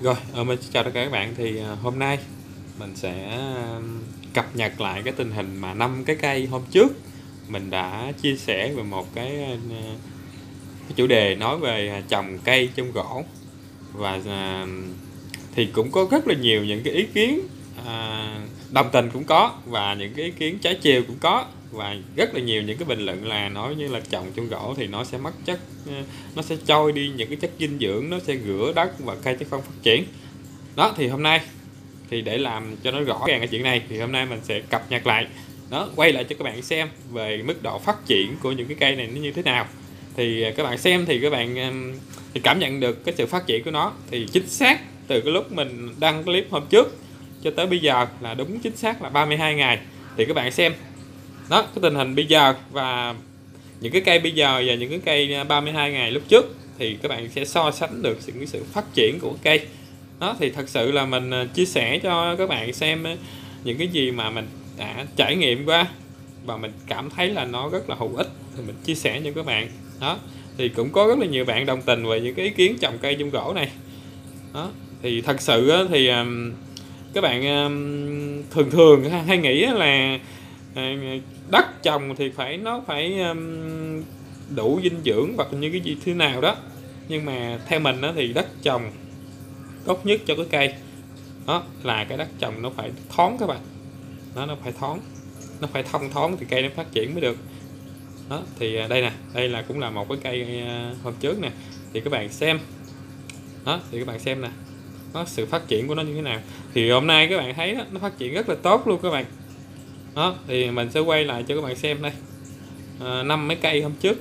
Rồi, mình xin chào tất cả các bạn. Thì hôm nay mình sẽ cập nhật lại cái tình hình mà 5 cái cây hôm trước mình đã chia sẻ về một cái chủ đề nói về trồng cây trong gỗ. Và thì cũng có rất là nhiều những cái ý kiến đồng tình cũng có, và những cái ý kiến trái chiều cũng có, và rất là nhiều những cái bình luận là nói như là trồng trong gỗ thì nó sẽ mất chất, nó sẽ trôi đi những cái chất dinh dưỡng, nó sẽ rửa đất và cây sẽ không phát triển. Đó, thì hôm nay thì để làm cho nó rõ ràng cái chuyện này thì hôm nay mình sẽ cập nhật lại, nó quay lại cho các bạn xem về mức độ phát triển của những cái cây này nó như thế nào. Thì các bạn xem thì các bạn thì cảm nhận được cái sự phát triển của nó. Thì chính xác từ cái lúc mình đăng clip hôm trước cho tới bây giờ là đúng chính xác là 32 ngày. Thì các bạn xem đó, cái tình hình bây giờ và những cái cây bây giờ và những cái cây 32 ngày lúc trước thì các bạn sẽ so sánh được những sự phát triển của cây. Đó, thì thật sự là mình chia sẻ cho các bạn xem những cái gì mà mình đã trải nghiệm qua và mình cảm thấy là nó rất là hữu ích thì mình chia sẻ cho các bạn. Đó, thì cũng có rất là nhiều bạn đồng tình về những cái ý kiến trồng cây trong gỗ này. Đó, thì thật sự thì các bạn thường thường hay nghĩ là đất trồng thì nó phải đủ dinh dưỡng hoặc như cái gì thế nào đó, nhưng mà theo mình thì đất trồng tốt nhất cho cái cây đó là cái đất trồng nó phải thoáng các bạn. Nó phải thoáng, nó phải thông thoáng thì cây nó phát triển mới được. Đó, thì đây nè, đây là cũng là một cái cây hôm trước nè, thì các bạn xem đó, thì các bạn xem nè, nó sự phát triển của nó như thế nào. Thì hôm nay các bạn thấy đó, nó phát triển rất là tốt luôn các bạn. Đó, thì mình sẽ quay lại cho các bạn xem đây, 5 mấy cây hôm trước,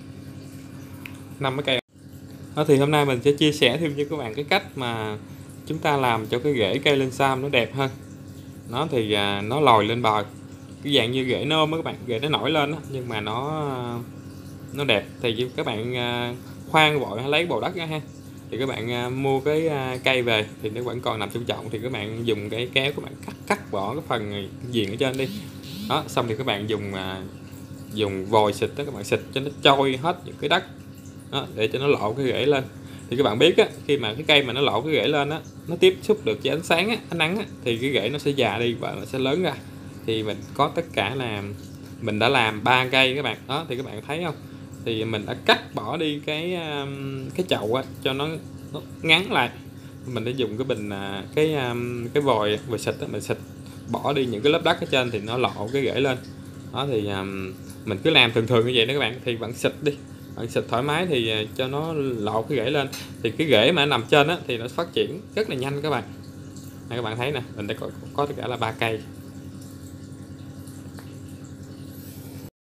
5 mấy cây. Đó, thì hôm nay mình sẽ chia sẻ thêm cho các bạn cái cách mà chúng ta làm cho cái rễ cây lên sam nó đẹp hơn. Nó thì nó lòi lên bờ, cái dạng như rễ nôm á các bạn, rễ nó nổi lên đó, nhưng mà nó đẹp. Thì các bạn khoan vội hay lấy bầu đất ra ha, thì các bạn mua cái cây về thì nó vẫn còn nằm trong chậu, thì các bạn dùng cái kéo các bạn cắt bỏ cái phần viền ở trên đi. Đó, xong thì các bạn dùng vòi xịt đó, các bạn xịt cho nó trôi hết những cái đất đó, để cho nó lộ cái rễ lên. Thì các bạn biết á, khi mà cái cây mà nó lộ cái rễ lên á, nó tiếp xúc được với ánh sáng á, ánh nắng á, thì cái rễ nó sẽ già đi và nó sẽ lớn ra. Thì mình có tất cả là mình đã làm 3 cây các bạn. Đó, thì các bạn thấy không, thì mình đã cắt bỏ đi cái chậu á, cho nó ngắn lại. Mình đã dùng cái bình cái vòi xịt á, mình xịt bỏ đi những cái lớp đất ở trên thì nó lộ cái rễ lên. Đó, thì mình cứ làm thường thường như vậy đó các bạn. Thì bạn xịt đi, bạn xịt thoải mái thì cho nó lộ cái rễ lên, thì cái rễ mà nằm trên á thì nó phát triển rất là nhanh các bạn. Đây, các bạn thấy nè, mình đã có tất cả là 3 cây.